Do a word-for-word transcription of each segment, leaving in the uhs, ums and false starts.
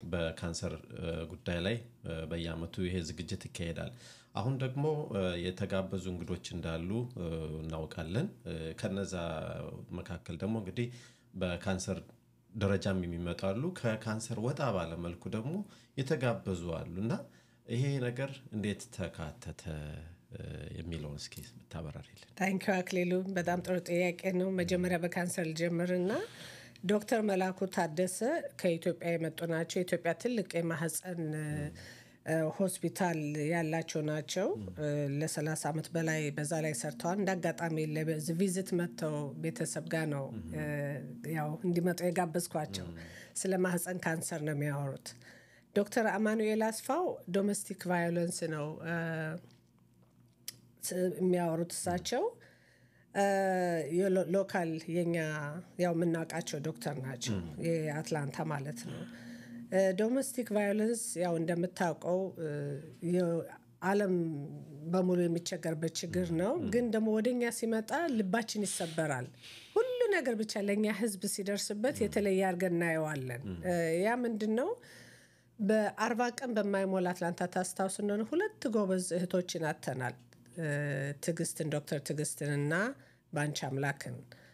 በካንሰር ጉዳይ ላይ በየአመቱ ይሄ ዝግጅት ይካሄዳል አሁን ደግሞ የተጋበዙ እንግዶች እንዳሉ እናውቃለን ከነዛ መካከል ደግሞ እንግዲህ በካንሰር ደረጃም የሚመጣሉ ከካንሰር ወጣ ባለ መልኩ ደግሞ የተጋበዙ አሉና ይሄ ነገር እንዴት ተካተተ የሚለው እስኪ ተባራሪልን ታንክ ዩ አክሊሉ በጣም ጥሩ ጥያቄ ነው መጀመሪያ በካንሰር ጀምርና ዶክተር መላኩ ታደሰ ከኢትዮጵያ የመጡ ናቸው ኢትዮጵያ ትልቅ የማህፀን ሆስፒታል ያላቸው ናቸው ለ30 አመት በላይ በዛ ላይ ሰርተዋል እንዳጋጣሚ ለቪዚት መጥተው ቤተሰብ ጋር ነው ያው እንዲመጡ የጋበዝኳቸው ስለ ማህፀን ካንሰር ነው የሚያወሩት ዶክተር አማኑኤል አስፋው ዶሜስቲክ ቫዮለንስ ነው የሚያወሩት እሳቸው ሎካል የኛ ያው ምናቃቸው ዶክተር ናቸው የአትላንታ ማለት ነው ዶሜስቲክ ቫዮለንስ ያው እንደምታውቀው ዓለም በሙሉ የሚቸገርበት ችግር ነው ግን ደግሞ ወደኛ ሲመጣ ልባችን ይሰበራል ሁሉ ነገር ብቻ ለኛ ህዝብ ሲደርስበት የተለየ አርገን እናየዋለን ያ ምንድነው በ40 ቀን በማይሞላ አትላንታ ታስታውሱን ሁለት ጎበዝ እህቶችን አተናል ትግስትን ዶክተር ትግስትንና ባንቻ አምላክን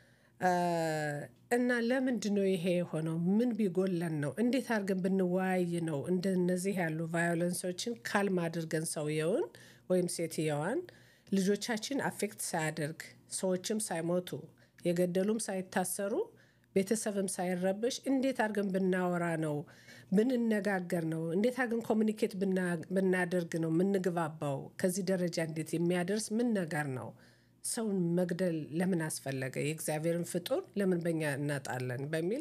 እና ለምንድነው ይሄ ሆነው ምን ቢጎለን ነው እንዴት አርገን ብንወያይ ነው እንደነዚህ ያሉ ቫዮለንሶችን ካልም አድርገን ሰውየውን ወይም ሴትየዋን ልጆቻችን አፌክት ሳያደርግ ሰዎችም ሳይሞቱ የገደሉም ሳይታሰሩ ቤተሰብም ሳይረብሽ እንዴት አርገን ብናወራ ነው ብንነጋገር ነው እንዴት አርገን ኮሙኒኬት ብናደርግ ነው ምንግባባው ከዚህ ደረጃ እንዴት የሚያደርስ ምን ነገር ነው ሰውን መግደል ለምን አስፈለገ የእግዚአብሔርን ፍጡር ለምን በእኛ እናጣለን በሚል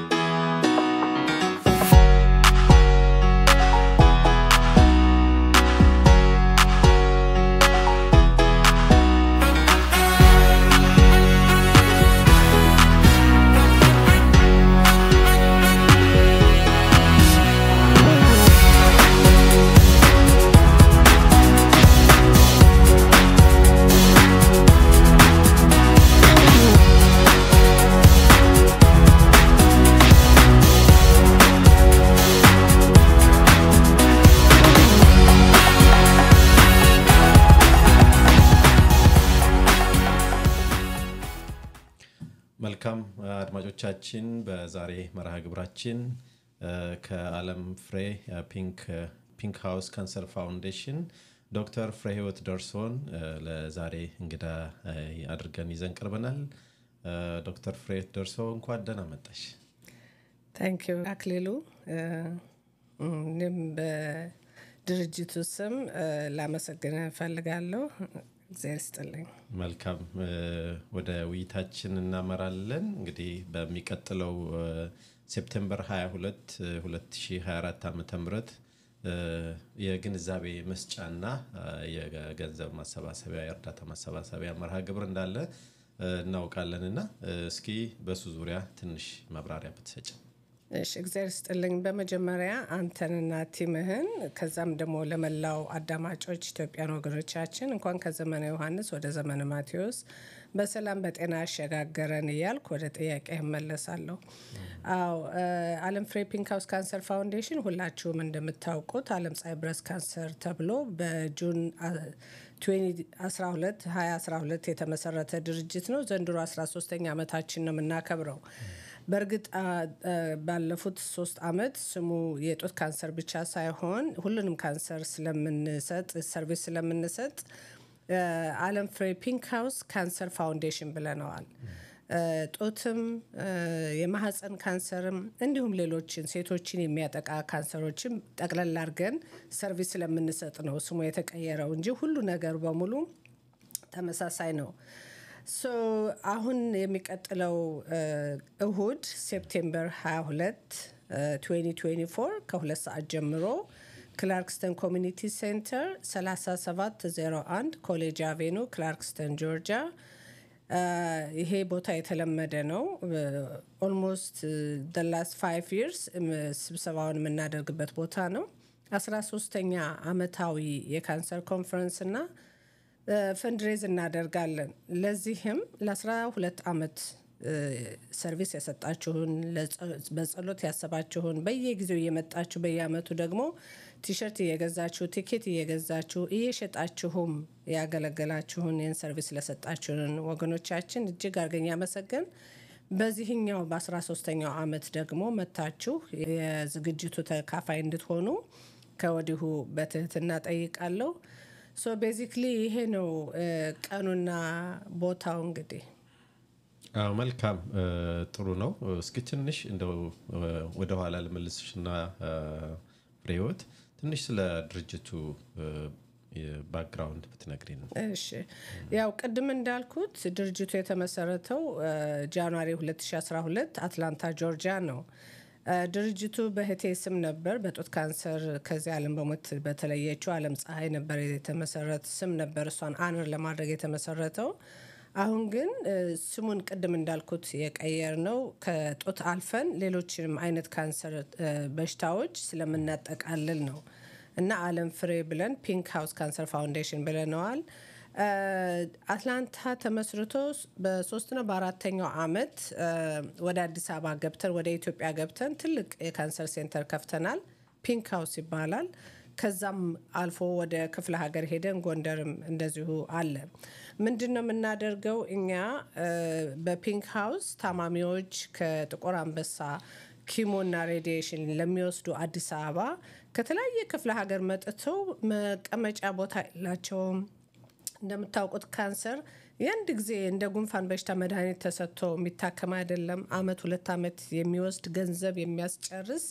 መልካም አድማጮቻችን በዛሬ መርሃ ግብራችን ከአለምፍሬ ፒንክ ፒንክሃውስ ካንሰር ፋውንዴሽን ዶክተር ፍሬህይወት ደርሶን ለዛሬ እንግዳ አድርገን ይዘን ቀርበናል ዶክተር ፍሬህይወት ደርሶ እንኳን ደህና መጣሽ ታንክ ዩ አክሊሉ እኔም በድርጅቱ ስም ላመሰግን ፈልጋለሁ ዘርስጥልኝ መልካም ወደ ውይይታችን እናመራለን እንግዲህ በሚቀጥለው ሴፕቴምበር ሃያ ሁለት ሁለት ሺህ ሃያ አራት ዓመተ ምህረት የግንዛቤ መስጫና የገንዘብ ማሰባሰቢያ የእርዳታ ማሰባሰቢያ መርሃ ግብር እንዳለ እናውቃለንና እስኪ በሱ ዙሪያ ትንሽ ማብራሪያ ብትሰጪ እሺ እግዚአብሔር በመጀመሪያ አንተንና ቲምህን ከዛም ደግሞ ለመላው አዳማጮች ኢትዮጵያን ወገኖቻችን እንኳን ከዘመነ ዮሐንስ ወደ ዘመነ ማቴዎስ በሰላም በጤና ያሸጋገረን ይያልኩ ወደ ጥያቄ እመለሳለሁ አው AlemFre PinkHouse Cancer Foundation ሁላችሁም እንደምታውቁት ዓለም ፀሐይ ብረስት ካንሰር ተብሎ በጁን ሁለት ሺህ አስራ ሁለት የተመሰረተ ድርጅት ነው ዘንድሮ አስራ ሶስተኛ ዓመታችን ነው የምናከብረው በርግጥ ባለፉት ሶስት አመት ስሙ የጡት ካንሰር ብቻ ሳይሆን ሁሉንም ካንሰር ስለምንሰጥ ሰርቪስ ስለምንሰጥ AlemFre PinkHouse Cancer Foundation ብለናል ጡትም የማህፀን ካንሰርም እንዲሁም ሌሎችን ሴቶችን የሚያጠቃ ካንሰሮችም ጠቅለል አድርገን ሰርቪስ ስለምንሰጥ ነው ስሙ የተቀየረው እንጂ ሁሉ ነገር በሙሉ ተመሳሳይ ነው So አሁን የሚቀጥለው እሁድ ሴፕቴምበር ሃያ ሁለት twenty twenty-four ከሁለት ሰዓት ጀምሮ ክላርክስተን ኮሚኒቲ ሴንተር thirty-seven oh one ኮሌጅ አቬኑ ክላርክስተን ጆርጂያ ይሄ ቦታ የተለመደ ነው almost the last five years ስብሰባውን የምናደርግበት ቦታ ነው አስራ ሶስተኛ አመታዊ የካንሰር ኮንፈረንስ እና ፈንድሬዝ እናደርጋለን ለዚህም ለ12 አመት ሰርቪስ ያሰጣችሁን በጸሎት ያሰባችሁን በየጊዜው እየመጣችሁ በየአመቱ ደግሞ ቲሸርት እየገዛችሁ ቲኬት እየገዛችሁ እየሸጣችሁም ያገለገላችሁን የን ሰርቪስ ለሰጣችሁን ወገኖቻችን እጅግ አርገኛ መሰገን በዚህኛው በ13ኛው አመት ደግሞ መታችሁ የዝግጅቱ ተካፋይ እንድትሆኑ ከወዲሁ በትህትና ጠይቃለሁ ሶ ቤዚክሊ ይሄ ነው ቀኑና ቦታው እንግዲህ አው መልካም ጥሩ ነው እስኪ ትንሽ እንደው ወደ ኋላ ለመልስሽና ፍሬዎት ትንሽ ስለ ድርጅቱ ባክግራውንድ ብትነግሪን እሺ ያው ቀድም እንዳልኩት ድርጅቱ የተመሰረተው ጃንዋሪ ሁለት ሺህ አስራ ሁለት አትላንታ ጆርጂያ ነው ድርጅቱ በህቴ ስም ነበር በጡት ካንሰር ከዚህ ዓለም በሞት በተለየችው ዓለም ፀሐይ ነበር የተመሰረተ ስም ነበር እሷን አነር ለማድረግ የተመሰረተው አሁን ግን ስሙን ቀድም እንዳልኩት የቀየር ነው ከጡት አልፈን ሌሎችንም አይነት ካንሰር በሽታዎች ስለምናጠቃልል ነው እና AlemFre ብለን PinkHouse Cancer Foundation ብለናል አትላንታ ተመስርቶ በ3 እና በ4ኛው አመት ወደ አዲስ አበባ ገብተን ወደ ኢትዮጵያ ገብተን ትልቅ የካንሰር ሴንተር ከፍተናል PinkHouse ይባላል ከዛም አልፎ ወደ ክፍለ ሀገር ሄደን ጎንደርም እንደዚሁ አለ ምንድነው የምናደርገው እኛ በPinkHouse ታማሚዎች ከጥቁር አንበሳ ኪሞና ሬዲዬሽን ለሚወስዱ አዲስ አበባ ከተለያየ ክፍለ ሀገር መጥተው መቀመጫ ቦታ ያላቸው እንደምታውቁት ካንሰር የአንድ ጊዜ እንደ ጉንፋን በሽታ መድኃኒት ተሰጥቶ የሚታከም አይደለም አመት ሁለት አመት የሚወስድ ገንዘብ የሚያስጨርስ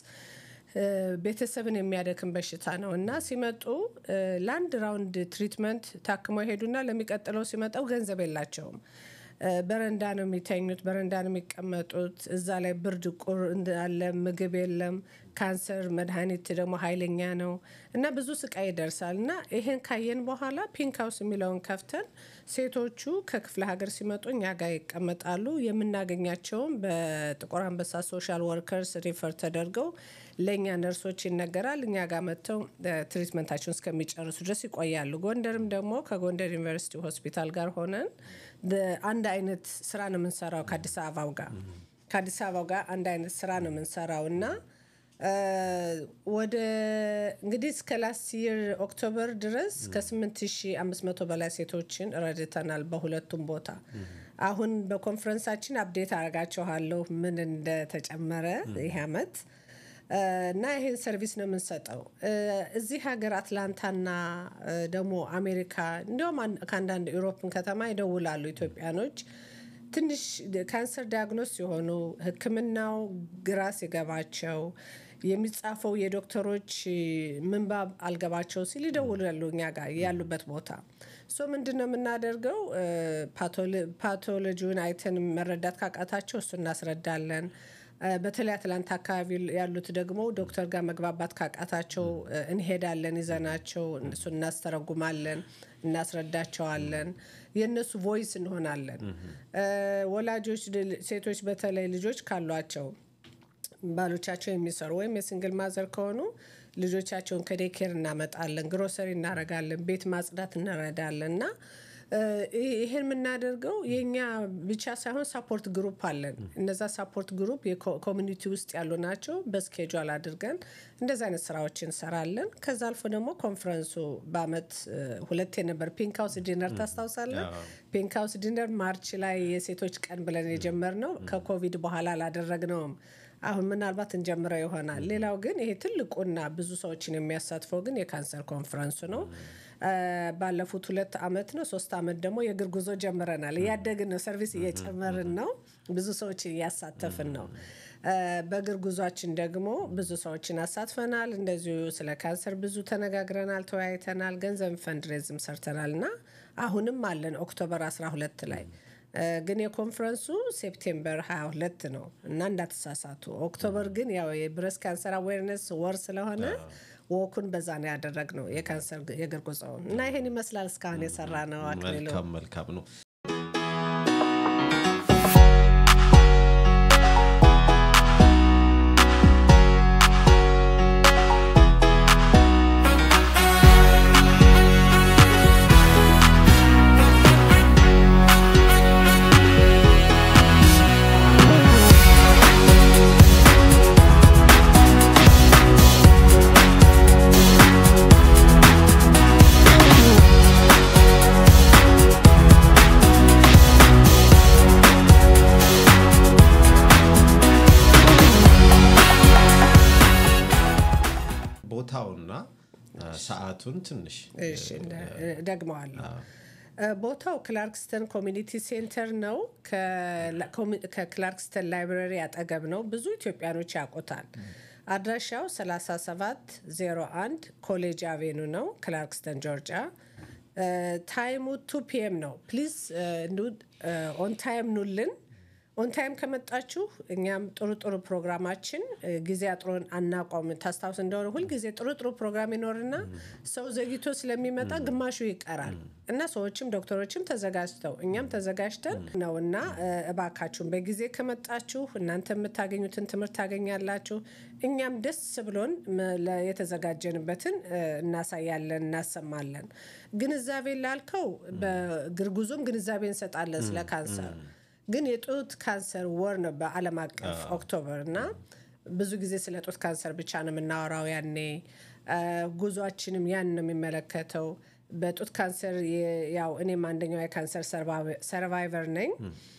ቤተሰብን የሚያደክም በሽታ ነውና ሲመጡ ላንድ ራውንድ ትሪትመንት ታክመው ሄዱና ለሚቀጥለው ሲመጣው ገንዘብ የላቸውም በረንዳ ነው የሚተኙት በረንዳ ነው የሚቀመጡት እዛ ላይ ብርድ ቁር እንዳለ ምግብ የለም ካንሰር መድኃኒት ደግሞ ኃይለኛ ነው እና ብዙ ስቃይ ይደርሳልና ይሄን ካየን በኋላ PinkHouse የሚለውን ከፍተን ሴቶቹ ከክፍለ ሀገር ሲመጡኛ ጋር ይቀመጣሉ የምናገኛቸው በጥቁር አንበሳ ሶሻል ወርከርስ ሪፈር ተደርገው ለኛ ነርሶች ይነገራል እኛ ጋር መጥተው ትሪትመንታቸውን እስከሚጨርሱ ድረስ ይቆያሉ ጎንደርም ደግሞ ከጎንደር ዩኒቨርሲቲ ሆስፒታል ጋር ሆነን አንድ አይነት ስራ ነው የምንሰራው ከአዲስ አበባው ጋር ከአዲስ አበባው ጋር አንድ አይነት ስራ ነው የምንሰራውና ወደ እንግዲህ እስከ ላስት ይር ኦክቶበር ድረስ ከ8500 በላይ ሴቶችን ረድተናል በሁለቱም ቦታ አሁን በኮንፈረንሳችን አፕዴት አረጋቸዋለሁ ምን እንደተጨመረ ይሄ አመት እና ይሄን ሰርቪስ ነው የምንሰጠው እዚህ ሀገር አትላንታና ደግሞ አሜሪካ እንደውም ካንዳንድ ዩሮፕን ከተማ ይደውላሉ ኢትዮጵያኖች ትንሽ ካንሰር ዲያግኖስ ሲሆኑ ህክምናው ግራስ ይገባቸው የሚጻፈው የዶክተሮች ምንባብ አልገባቸው ሲል ይደውላሉ እኛ ጋር ያሉበት ቦታ ሶ ምንድነው የምናደርገው ፓቶሎጂውን አይተን መረዳት ካቃታቸው እሱ እናስረዳለን በተለይ አትላንታ አካባቢ ያሉት ደግሞ ዶክተር ጋር መግባባት ካቃታቸው እንሄዳለን ይዘናቸው እሱ እናስተረጉማለን እናስረዳቸዋለን የነሱ ቮይስ እንሆናለን ወላጆች ሴቶች በተለይ ልጆች ካሏቸው ባሎቻቸው የሚሰሩ ወይም የሲንግል ማዘር ከሆኑ ልጆቻቸውን ከዴኬር እናመጣለን ግሮሰሪ እናረጋለን ቤት ማጽዳት እናረዳለንና ይሄን ምናደርገው የኛ ብቻ ሳይሆን ሰፖርት ግሩፕ አለን እነዛ ሰፖርት ግሩፕ የኮሚኒቲ ውስጥ ያሉ ናቸው በስኬጁል አድርገን እንደዛ አይነት ስራዎችን እንሰራለን ከዛ አልፎ ደግሞ ኮንፈረንሱ በአመት ሁለቴ ነበር PinkHouse ዲነር ታስታውሳለህ PinkHouse ዲነር ማርች ላይ የሴቶች ቀን ብለን የጀመርነው ከኮቪድ በኋላ አላደረግነውም አሁን ምናልባት እንጀምረው ይሆናል ሌላው ግን ይሄ ትልቁና ብዙ ሰዎችን የሚያሳትፈው ግን የካንሰር ኮንፈረንስ ነው ባለፉት ሁለት አመት ነው ሶስት አመት ደግሞ የእግር ጉዞ ጀምረናል ያደግን ነው ሰርቪስ እየጨመርን ነው ብዙ ሰዎች ያሳተፈን ነው በእግር ጉዟችን ደግሞ ብዙ ሰዎችን አሳትፈናል እንደዚሁ ስለ ካንሰር ብዙ ተነጋግረናል ተወያይተናል ገንዘብ ፈንድሬዝም ሰርተናልና አሁንም አለን ኦክቶበር አስራ ሁለት ላይ ግን የኮንፈረንሱ ሴፕቴምበር ሃያ ሁለት ነው እና እንዳትሳሳቱ ኦክቶበር ግን ያው የብሬስት ካንሰር አዌርነስ ወር ስለሆነ ወኩን በዛ ነው ያደረግነው የካንሰር የእግር ጉዞው እና ይሄን ይመስላል እስካሁን የሰራነው አክሊሉ መልካም መልካም ነው ቦታውና ሰዓቱን ትንሽ እሺ ደግመዋለሁ ቦታው ክላርክስተን ኮሚኒቲ ሴንተር ነው ከክላርክስተን ላይብረሪ አጠገብ ነው ብዙ ኢትዮጵያኖች ያውቁታል አድራሻው thirty-seven oh one ኮሌጅ አቬኑ ነው ክላርክስተን ጆርጂያ ታይሙ two p m ነው ፕሊዝ ኦን ታይም ኑልን ኦን ታይም ከመጣችሁ እኛም ጥሩ ጥሩ ፕሮግራማችን ጊዜ አጥሮን አናቆም ታስታውስ እንደሆነ ሁሉ ጊዜ ጥሩ ጥሩ ፕሮግራም ይኖርና ሰው ዘግይቶ ስለሚመጣ ግማሹ ይቀራል እና ሰዎችም ዶክተሮችም ተዘጋጅተው እኛም ተዘጋጅተን ነውና እባካችሁን በጊዜ ከመጣችሁ እናንተ የምታገኙትን ትምህርት ታገኛላችሁ እኛም ደስ ብሎን የተዘጋጀንበትን እናሳያለን እናሰማለን ግንዛቤ ላልከው በግርጉዞም ግንዛቤ እንሰጣለን ስለ ካንሰር ግን የጡት ካንሰር ወር ነው በዓለም አቀፍ ኦክቶበር እና ብዙ ጊዜ ስለ ጡት ካንሰር ብቻ ነው የምናወራው ያኔ ጉዟችንም ያን ነው የሚመለከተው በጡት ካንሰር ያው እኔም አንደኛው የካንሰር ሰርቫይቨር ነኝ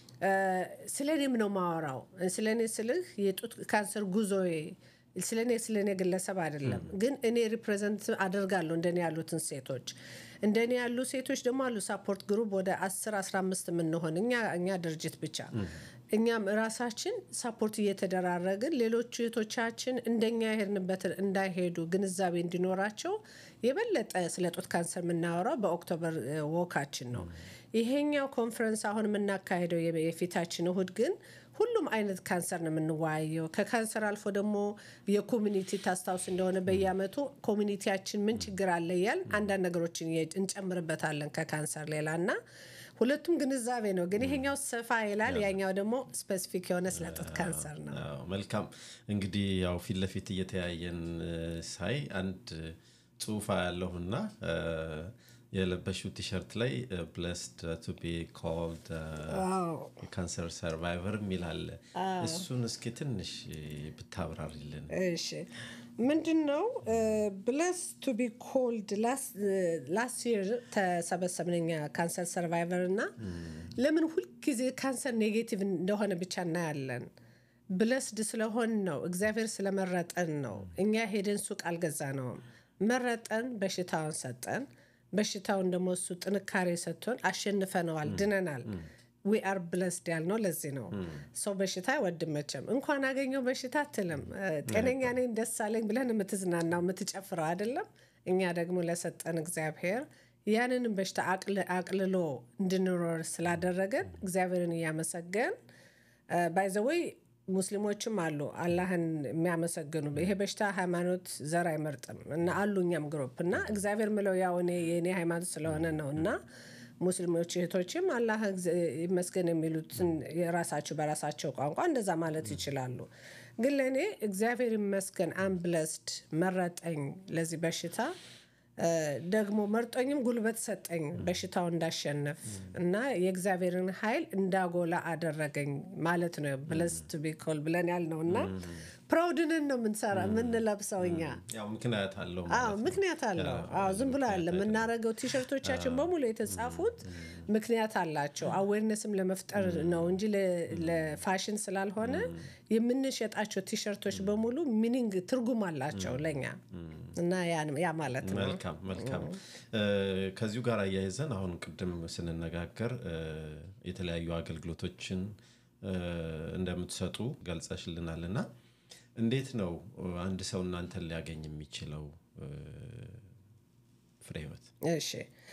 ስለኔም ነው ማወራው ስለኔ ስልህ የጡት ካንሰር ጉዞዬ ስለኔ ስለኔ ግለሰብ አይደለም ግን እኔ ሪፕሬዘንት አደርጋለሁ እንደኔ ያሉትን ሴቶች እንደኔ ያሉ ሴቶች ደግሞ አሉ ሰፖርት ግሩፕ ወደ ten fifteen ምን ሆነ እኛ እኛ ድርጅት ብቻ እኛም ራሳችን ሰፖርት እየተደራረግን ሌሎች ሴቶቻችን እንደኛ ይሄርንበት እንዳይሄዱ ግንዛቤ እንዲኖራቸው የበለጠ ስለ ጡት ካንሰር ምናወራው በኦክቶበር ወካችን ነው ይሄኛው ኮንፈረንስ አሁን ምናካሄደው የፊታችን እሁድ ግን ሁሉም አይነት ካንሰር ነው ምንዋየው ከካንሰር አልፎ ደግሞ የኮሚኒቲ ታስታውስ እንደሆነ በየአመቱ ኮሚኒቲያችን ምን ችግር አለ ይላል አንድ ነገሮችን እንጨምርበታለን ከካንሰር ሌላና ሁለቱም ግንዛቤ ነው ግን ይሄኛው ሰፋ ይላል ያኛው ደግሞ ስፔሲፊክ የሆነ ስለ ጡት ካንሰር ነው መልካም እንግዲህ ያው ፊት ለፊት እየተያየን ሳይ አንድ ጽሁፍ ያለውና የለበሽው ቲሸርት ላይ blessed to be called a cancer survivor ሚላል እሱን እስኪ ትንሽ ብታብራሪልን እሺ ምንድነው blessed to be called last last year ተሰበሰብነኛ ካንሰር ሰርቫይቨር እና ለምን ሁሉ ጊዜ ካንሰር ኔጌቲቭ እንደሆነ ብቻ እናያለን blessed ስለሆን ነው እግዚአብሔር ስለመረጠን ነው እኛ ሄደን ሱቅ አልገዛነው መረጠን በሽታውን ሰጠን በሽታውን ደግሞ እሱ ጥንካሬ ሰጥቶን አሸንፈናል ድነናል we are blessed ያልነው ለዚህ ነው ሰው በሽታ ወድመቸም እንኳን አገኘው በሽታ አትልም ጤነኛ ነኝ ደስ አለኝ ብለን የምትዝናናው የምትጨፍረው አይደለም እኛ ደግሞ ለሰጠን እግዚአብሔር ያንን በሽታ አቅልሎ እንድንኖር ስላደረገን እግዚአብሔርን ያመሰገን by the way ሙስሊሞችም አሉ አላህን የሚያመሰግኑ ይሄ በሽታ ሃይማኖት ዘር አይመርጥም እና አሉኛም ግሩፕ እና እግዚአብሔር ምለው ያው እኔ የኔ ሃይማኖት ስለሆነ ነውና ሙስሊሞች እህቶችም አላህ ይመስገን የሚሉትን የራሳቸው በራሳቸው ቋንቋ እንደዛ ማለት ይችላሉ ግን ለኔ እግዚአብሔር ይመስገን am blessed መረጠኝ ለዚህ በሽታ ደግሞ መርጦኝም ጉልበት ሰጠኝ በሽታው እንዳሸነፍ እና የእግዚአብሔርን ኃይል እንዳጎላ አደረገኝ ማለት ነው blessed to be called ብለን ያልነውና ፕራውድንን ነው ምንሰራ ምን ለብሰውኛ ያው ምክንያት አለው አዎ ምክንያት አለው አዎ ዝም ብሎ አለ ምናረገው ቲሸርቶቻችን በሙሉ የተጻፉት ምክንያት አላቸው አዌርነስም ለመፍጠር ነው እንጂ ለፋሽን ስላልሆነ የምንሸጣቸው ቲሸርቶች በሙሉ ሚኒንግ ትርጉም አላቸው ለኛ እና ያ ያ ማለት ነው መልካም መልካም ከዚሁ ጋር አያይዘን አሁን ቅድም ስንነጋገር የተለያዩ አገልግሎቶችን እንደምትሰጡ ገልጸሽልናልና እንዴት ነው አንድ ሰው እናንተ ሊያገኝ የሚችለው ፍሬህይወት እሺ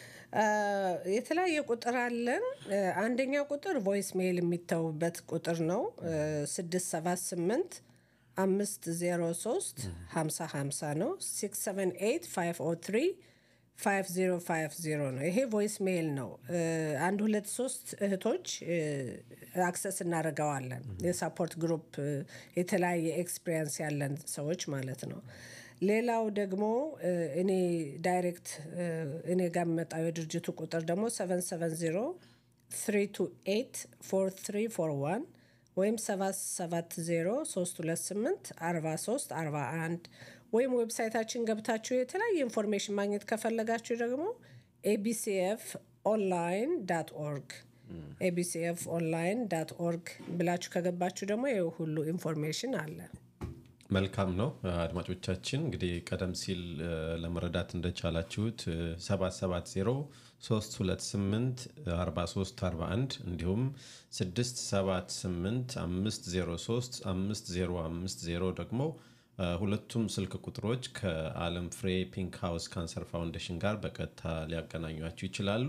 የተለያየ ቁጥር አለን አንደኛው ቁጥር ቮይስ ሜል የሚተውበት ቁጥር ነው six seven eight five zero three fifty fifty ነው six seven eight five zero three five zero five zero ነው ይሄ ቮይስ ሜል ነው አንድ ሁለት ሶስት እህቶች አክሰስ እናደርጋለን የሰፖርት ግሩፕ የተለያየ ኤክስፒሪየንስ ያለን ሰዎች ማለት ነው ሌላው ደግሞ እኔ ዳይሬክት እኔ ጋር መጣው የድርጅቱ ቁጥር ደግሞ seven seven zero three two eight four three four one ወይም seven seven zero three two eight four three four one ወይም ዌብሳይታችን ገብታችሁ የተለያየ ኢንፎርሜሽን ማግኘት ከፈለጋችሁ ደግሞ a b c f online dot org a b c f online dot org ብላችሁ ከገባችሁ ደግሞ ይሄ ሁሉ ኢንፎርሜሽን አለ መልካም ነው አድማጮቻችን እንግዲህ ቀደም ሲል ለመረዳት እንደቻላችሁት ሰባት ሰባት ዜሮ ሶስት ሁለት ስምንት አራት ሶስት አራት አንድ እንዲሁም ስድስት ሰባት ስምንት አምስት ዜሮ ሶስት አምስት ዜሮ አምስት ዜሮ ደግሞ ሁለቱም ስልክ ቁጥሮች ከAlemFre PinkHouse Cancer Foundation ጋር በቀጥታ ሊያገናኟችሁ ይችላሉ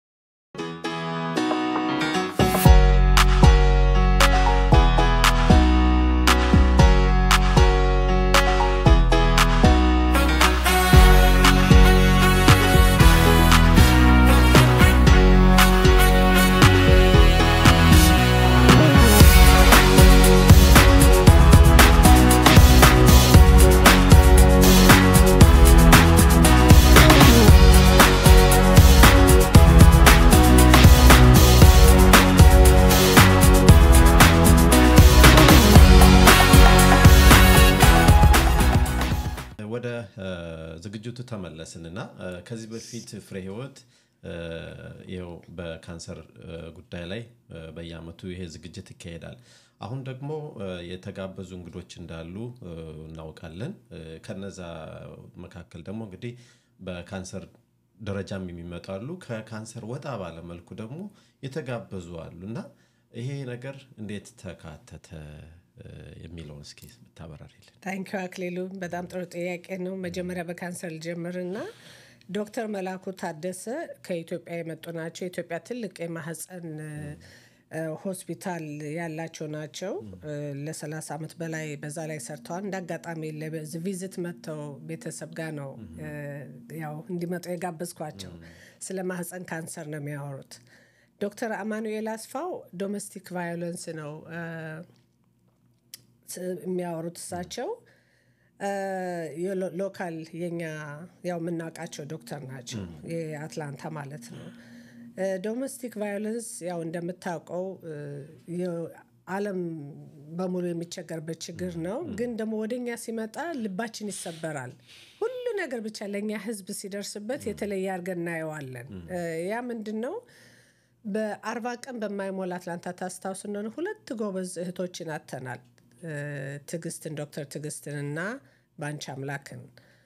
ዝግጅቱ ተመለስንና ከዚህ በፊት ፍሬ ህይወት ይሄው በካንሰር ጉዳይ ላይ በየአመቱ ይሄ ዝግጅት ይካሄዳል አሁን ደግሞ የተጋበዙ እንግዶች እንዳሉ እናውቃለን ከነዛ መካከል ደግሞ እንግዲህ በካንሰር ደረጃም የሚመጣሉ ከካንሰር ወጣ ባለ መልኩ ደግሞ የተጋበዙ አሉና ይሄ ነገር እንዴት ተካተተ የሚለው እስኪ ተባራሪልን ታንክ ዩ አክሊሉ በጣም ጥሩ ጥያቄ ነው መጀመሪያ በካንሰር ጀምርና ዶክተር መላኩ ታደሰ ከኢትዮጵያ የመጡ ናቸው ኢትዮጵያ ትልቅ የማህፀን ሆስፒታል ያላቸው ናቸው ለ30 አመት በላይ በዛ ላይ ሰርተዋል እንዳጋጣሚ ለቪዚት መተው ቤተሰብ ጋር ነው ያው እንዲመጡ የጋበዝኳቸው ስለ ማህፀን ካንሰር ነው የሚያወሩት ዶክተር አማኑኤል አስፋው ዶሜስቲክ ቫዮለንስ ነው የሚያወሩት እሳቸው ሎካል የኛ ያው ምናቃቸው ዶክተር ናቸው የአትላንታ ማለት ነው ዶሜስቲክ ቫዮለንስ ያው እንደምታውቀው ዓለም በሙሉ የሚቸገርበት ችግር ነው ግን ደግሞ ወደኛ ሲመጣ ልባችን ይሰበራል ሁሉ ነገር ብቻ ለኛ ህዝብ ሲደርስበት የተለየ አርገን እናየዋለን ያ ምንድነው በ40 ቀን በማይሞላ አትላንታ ታስታውሱን ሁለት ጎበዝ እህቶችን አተናል ትግስትን ዶክተር ትግስትንና ባንቻ አምላክን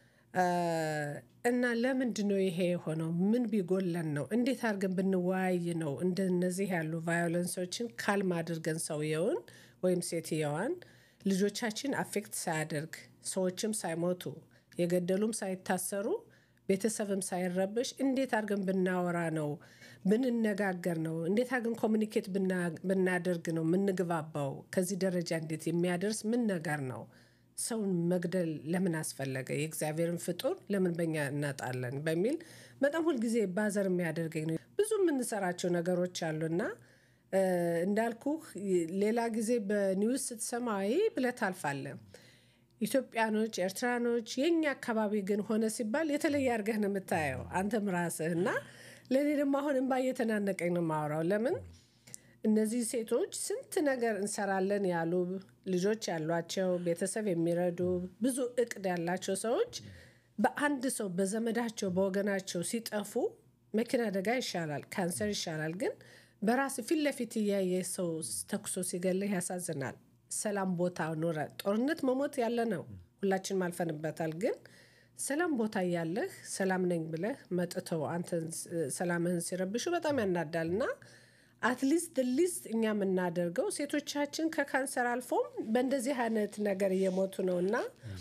እና ለምንድነው ይሄ ሆኖ ምን ቢጎለን ነው እንዴት አርገን ብንወያይ ነው እንደነዚህ ያሉ ቫዮለንሶችን ካልም አድርገን ሰውየውን ወይም ሴትየዋን ልጆቻችን አፌክት ሳያደርግ ሰዎችም ሳይሞቱ የገደሉም ሳይታሰሩ ቤተሰብም ሳይረብሽ እንዴት አርገን ብናወራ ነው ብንነጋገር ነው እንዴት አርገን ኮሙኒኬት ብናደርግ ነው ምንግባባው ከዚህ ደረጃ እንዴት የሚያደርስ ምን ነገር ነው ሰውን መግደል ለምን አስፈለገ የእግዚአብሔርን ፍጡር ለምን በእኛ እናጣለን በሚል በጣም ሁሉ ጊዜ ባዘር የሚያደርገኝ ነው ብዙ ምንሰራቸው ነገሮች አሉና እንዳልኩ ሌላ ጊዜ በኒውስ ስትሰማይ ብለት አልፋለ ኢትዮጵያኖች ኤርትራኖች የኛ አካባቢ ግን ሆነ ሲባል የተለየ አርገህ ነው የምታየው አንተም ራስህና ለኔ ደግሞ አሁን እንባ እየተናነቀኝ ነው ማውራው ለምን እነዚህ ሴቶች ስንት ነገር እንሰራለን ያሉ ልጆች ያሏቸው ቤተሰብ የሚረዱ ብዙ እቅድ ያላቸው ሰዎች በአንድ ሰው በዘመዳቸው በወገናቸው ሲጠፉ መኪና አደጋ ይሻላል ካንሰር ይሻላል ግን በራስ ፊት ለፊት ያየ ሰው ተኩሶ ሲገለህ ያሳዝናል ሰላም ቦታ ኖረ ጦርነት መሞት ያለ ነው ሁላችንም አልፈንበታል ግን ሰላም ቦታ ያለህ ሰላም ነኝ ብለህ መጥተው አንተ ሰላምህን ሲረብሹ በጣም ያናዳልና at least the least እኛ ምናደርገው ሴቶቻችን ከካንሰር አልፎም በእንደዚህ አይነት ነገር እየሞቱ ነውና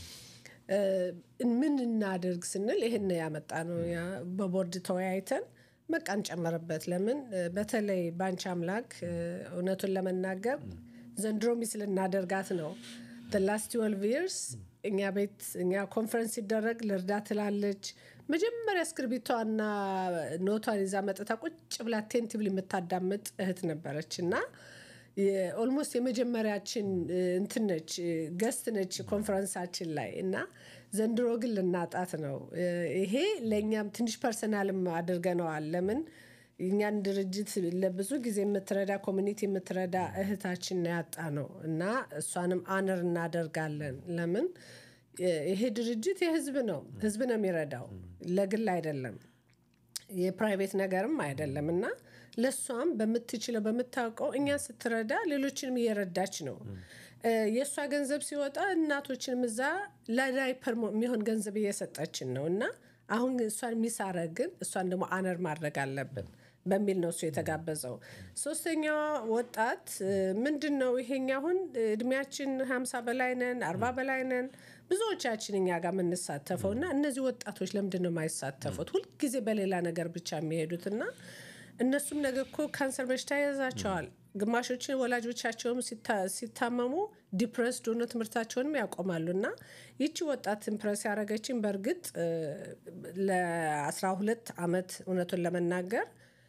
ምን እናደርግ ስንል ይሄን ያመጣ ነው ያ በቦርድ ተወያይተን መቃን ጨመረበት ለምን በተለይ ባንቻ አምላክ እውነቱን ለመናገር ዘንድሮ ምስል እናደርጋት ነው the last twelve years እኛ ቤት እኛ ኮንፈረንስ ይደረግ ለርዳት ላለች መጀመሪያ ስክሪፕቷና ኖቷን ይዛ መጣታ ቁጭ ብላ ቴንቲቭሊ መታዳምጥ እህት ነበረችና ኦልሞስት የመጀመሪያችን እንትነች ገስት ነች ኮንፈረንሳችን ላይ እና ዘንድሮ ግን ለናጣት ነው ይሄ ለኛም ትንሽ ፐርሰናልም አድርገናል ለምን እኛን ድርጅት ለብዙ ጊዜ የምትረዳ ኮሚኒቲ የምትረዳ እህታችን ያጣ ነው እና እሷንም አነር እናደርጋለን ለምን ይሄ ድርጅት የህዝብ ነው ህዝብ ነው የሚረዳው ለግል አይደለም የፕራይቬት ነገርም አይደለምና ለሷም በመትችለው በመታውቀው እኛ ስትረዳ ሌሎችንም እየረዳች ነው የሷ ገንዘብ ሲወጣ እናቶችንም እዛ ለዳይፐር የሚሆን ገንዘብ እየሰጣችን ነውና አሁን እሷን ሚሳረግን እሷን ደግሞ አነር ማድረግ አለብን በሚል ነው እሱ የተጋበዘው ሶስተኛው ወጣት ምንድነው ይሄኛ አሁን እድሜያችን ሃምሳ በላይ ነን አርባ በላይ ነን ብዙዎቻችን እኛ ጋር ምንሳተፈውና እነዚህ ወጣቶች ለምንድነው ማይሳተፉት ሁሉ ጊዜ በሌላ ነገር ብቻ የሚሄዱትና እነሱም ነገር እኮ ካንሰር በሽታ ያዛቸዋል ግማሾች ወላጆቻቸውም ሲታመሙ ዲፕረስድ ሆኖ ትምርታቸውንም ያቆማሉና ይቺ ወጣት ኢምፕረስ ያረጋችን በርግጥ ለ12 አመት እውነቱን ለመናገር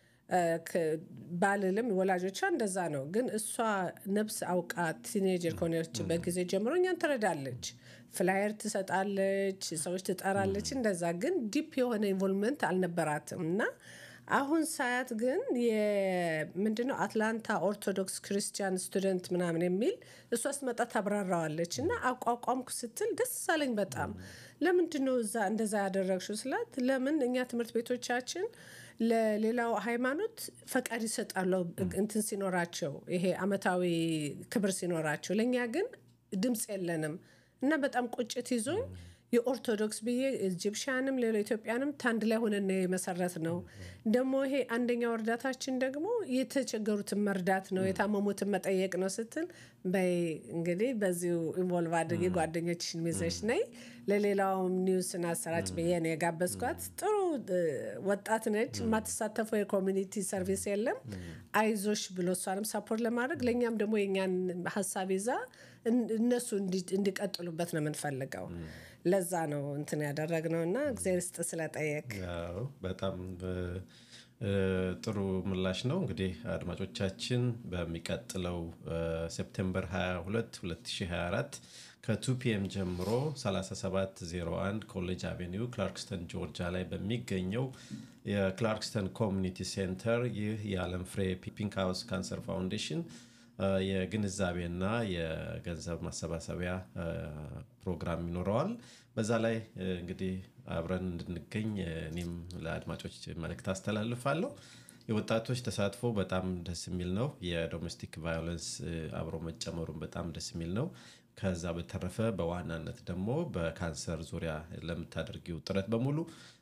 ባልልም ወላጆቿ እንደዛ ነው ግን እሷ ነብስ አውቃ ቲኔጀር ኮኔርች በጊዜ ጀምሮ እኛን ትረዳለች ፍላየር ትሰጣለች ሰዎች ትጠራለች እንደዛ ግን ዲፕ የሆነ ኢንቮልቭመንት አልነበራትምና አሁን ሳያት ግን የምንድነው አትላንታ ኦርቶዶክስ ክርስቲያን ስቱደንት ምናምን የሚል እሷ አስመጣ ታብራራዋለችና አቋቋምኩ ስትል ደስ አለኝ በጣም ለምንድነው እዛ እንደዛ ያደረግሽው ስላት ለምን እኛ ትምህርት ቤቶቻችን ለሌላው ሃይማኖት ፈቃድ ይሰጣሉ እንትን ሲኖራቸው ይሄ አመታዊ ክብር ሲኖራቸው ለኛ ግን ድምጽ የለንም እና በጣም ቁጭት ይዞኝ የኦርቶዶክስ በየ ኢጂፕሽያንም ሌላ ኢትዮጵያንም ታንድ ላይ ሆነን መሰረት ነው ደሞ ይሄ አንደኛው እርዳታችን ደግሞ የተቸገሩት መርዳት ነው የታመሙት መጠየቅ ነው ስትል በይ እንግዲህ በዚሁ ኢንቮልቭ አድርጊ ጓደኞችሽን ሚዘሽ ነይ ለሌላው ኒውስና አሰራጭ በየኔ ጋበስኳት ጥሩ ወጣት ነች ማተሳተፈው የኮሚኒቲ ሰርቪስ የለም አይዞሽ ብሎ ሷንም ሰፖርት ለማድረግ ለኛም ደግሞ የኛን ሐሳብ ይዛ እነሱ እንዲቀጥሉበት ነው የምንፈልገው ለዛ ነው እንትን ያደረግነውና እግዚአብሔር ይስጥ ስለጠየቅ ያው በጣም ጥሩ ምላሽ ነው እንግዲህ አድማጮቻችን በሚቀጥለው ሴፕቴምበር ሃያ ሁለት ሁለት ሺህ ሃያ አራት ከ2 ፒኤም ጀምሮ ሰላሳ ሰባት ዜሮ አንድ ኮሌጅ አቬኒው ክላርክስተን ጆርጂያ ላይ በሚገኘው የክላርክስተን ኮሚኒቲ ሴንተር ይህ የዓለምፍሬ ፒንክሃውስ ካንሰር ፋውንዴሽን የግንዛቤና የገንዘብ ማሰባሰቢያ ፕሮግራም ይኖረዋል በዛ ላይ እንግዲህ አብረን እንድንገኝ እኔም ለአድማጮች መልእክት አስተላልፋለሁ የወጣቶች ተሳትፎ በጣም ደስ የሚል ነው የዶሜስቲክ ቫዮለንስ አብሮ መጨመሩን በጣም ደስ የሚል ነው ከዛ በተረፈ በዋናነት ደግሞ በካንሰር ዙሪያ ለምታደርጊው ጥረት በሙሉ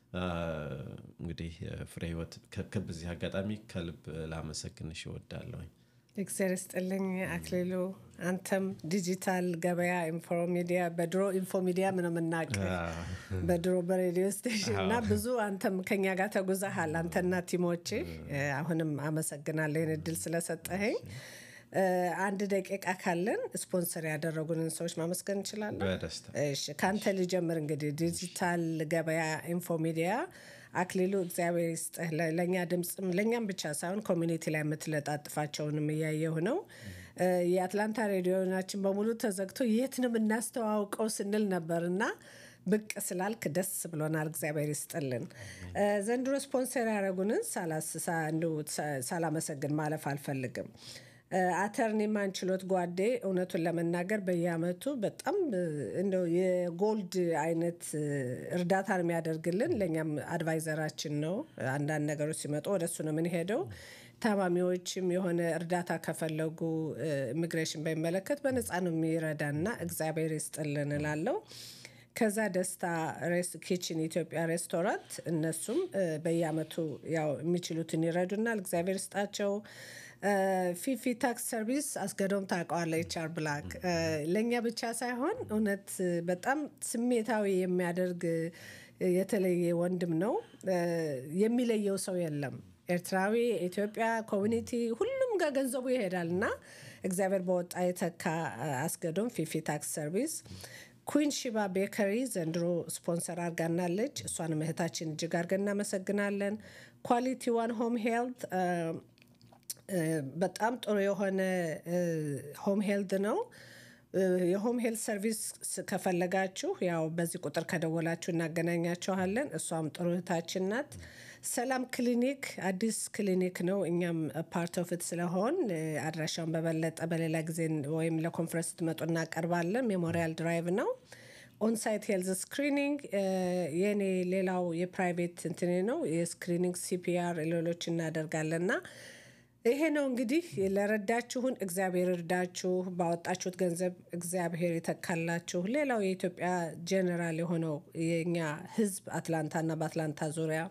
እንግዲህ ፍሬ ህይወት ከከብዚ አጋጣሚ ከልብ ላመሰግንሽ እወዳለሁ ኤክሰርስጥልኝ አክሊሉ አንተም ዲጂታል ገበያ ኢንፎ ሚዲያ በድሮ ኢንፎ ሚዲያ ምንም እናቀ በድሮ በሬዲዮ ስቴሽንና ብዙ አንተም ከኛ ጋር ተጉዛሃል አንተና ቲሞቼ አሁንም አመሰግናለሁ እድል ስለሰጠኸኝ አንድ ደቂቃ ካለን ስፖንሰር ያደረጉንን ሰዎች ማመስገን እንችላለን በደስታ እሺ ካንተ ልጀምር እንግዲህ ዲጂታል ገበያ ኢንፎ ሚዲያ አክሊሉ እግዚአብሔር ይስጥህ ለኛ ድምጽም ለኛም ብቻ ሳይሆን ኮሚኒቲ ላይ መትለጣጥፋቸውንም ያያየው ነው የአትላንታ ሬዲዮናችን በሙሉ ተዘግቶ የት ነው እናስተዋውቀው ስንል ነበርና ብቅ ስላልክ ደስ ብሎናል እግዚአብሔር ይስጥልን ዘንድሮ ስፖንሰር ያደረጉንን ሳላስሳ እንደው ሳላመሰግን ማለፍ አልፈልግም አተርኒ ማንችሎት ጓዴ እውነቱን ለመናገር በየአመቱ በጣም እንደው የጎልድ አይነት እርዳታ የሚያደርግልን ለኛም አድቫይዘራችን ነው አንዳንድ ነገሮች ሲመጡ ወደሱ ነው ምን ሄደው ታማሚዎችም የሆነ እርዳታ ከፈለጉ ኢሚግሬሽን በመለከት በነፃ ነው የሚረዳና እግዚአብሔር ይስጥልን እላለሁ ከዛ ደስታ ሬስ ኪችን ኢትዮጵያ ሬስቶራንት እነሱም በየአመቱ ያው የሚችሉትን ይረዱናል እግዚአብሔር ይስጣቸው ፊፊ ታክስ ሰርቪስ አስገዶም ታቋለ ኤችአር ብላክ ለኛ ብቻ ሳይሆን እውነት በጣም ስሜታዊ የሚያደርግ የተለየ ወንድም ነው የሚለየው ሰው የለም ኤርትራዊ ኢትዮጵያ ኮሚኒቲ ሁሉም ጋር ገንዘቡ ይሄዳልና እግዚአብሔር በወጣ የተካ አስገዶም ፊፊ ታክስ ሰርቪስ ኩዊን ሺባ ቤከሪ ዘንድሮ ስፖንሰር አርጋናለች እሷን መህታችን እጅግ አርገና መሰግናለን ኳሊቲ ዋን ሆም ሄልት በጣም ጥሩ የሆነ ሆም ሄልት ነው የሆም ሄልት ሰርቪስ ከፈለጋችሁ ያው በዚህ ቁጥር ከደወላችሁ እናገናኛችኋለን እሷም ጥሩ እህታችን ናት ሰላም ክሊኒክ አዲስ ክሊኒክ ነው እኛም ፓርት ኦፍ ኢት ስለሆን አድራሻውን በበለጠ በሌላ ጊዜ ወይም ለኮንፈረንስ ተመጡና ቀርባለን ሜሞሪያል ድራይቭ ነው ኦን ሳይት ሄልዝ ስክሪኒንግ የኔ ሌላው የፕራይቬት እንትኔ ነው የስክሪኒንግ ሲፒአር ሌሎች እናደርጋለንና ይሄ ነው እንግዲህ ለረዳችሁን እግዚአብሔር እርዳችሁ ባወጣችሁት ገንዘብ እግዚአብሔር ይተካላችሁ ሌላው የኢትዮጵያ ጀነራል የሆነው የኛ ህዝብ አትላንታና በአትላንታ ዙሪያ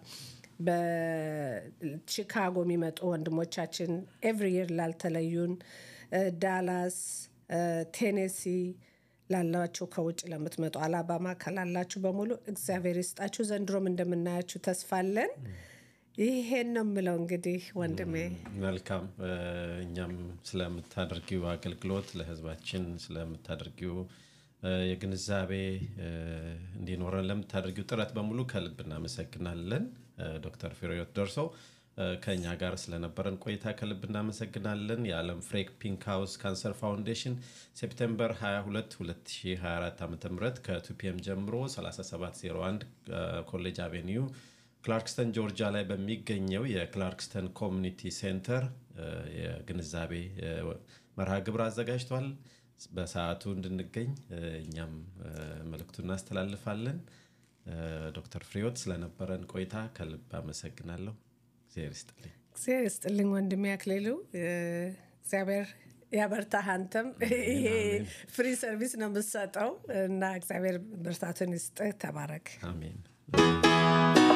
በቺካጎ የሚመጡ ወንድሞቻችን ኤቭሪ ይር ላልተለዩን ዳላስ ቴኔሲ ላላችሁ ከውጭ ለምትመጡ አላባማ ካላላችሁ በሙሉ እግዚአብሔር ይስጣችሁ ዘንድሮም እንደምናያችሁ ተስፋለን ይሄን ነው ምለው እንግዲህ ወንድሜ መልካም እኛም ስለምታደርጊው አገልግሎት ለህዝባችን ስለምታደርጊው የግንዛቤ እንዲኖረን ለምታደርጊው ጥረት በሙሉ ከልብና መሰግናለን ዶክተር ፍሬዮት ደርሶ ከኛ ጋር ስለነበረን ቆይታ ከልብና መሰግናለን የዓለምፍሬ ፒንክሃውስ ካንሰር ፋውንዴሽን ሴፕቴምበር ሃያ ሁለት ሁለት ሺህ ሃያ አራት ዓ.ም ከ2 ፒ ኤም ጀምሮ ሰላሳ ሰባት ዜሮ አንድ ኮሌጅ አቬኒው ክላርክስተን ጆርጂያ ላይ በሚገኘው የክላርክስተን ኮሚኒቲ ሴንተር የግንዛቤ መርሃ ግብር አዘጋጅቷል በሰዓቱ እንድንገኝ እኛም መልእክቱን እናስተላልፋለን ዶክተር ፍሬዮት ስለነበረን ቆይታ ከልብ አመሰግናለሁ እግዚአብሔር ይስጥልኝ እግዚአብሔር ይስጥልኝ ወንድሜ አክሊሉ እግዚአብሔር ያበርታህ አንተም ይሄ ፍሪ ሰርቪስ ነው የምትሰጠው እና እግዚአብሔር ብርታቱን ይስጥህ ተባረክ አሜን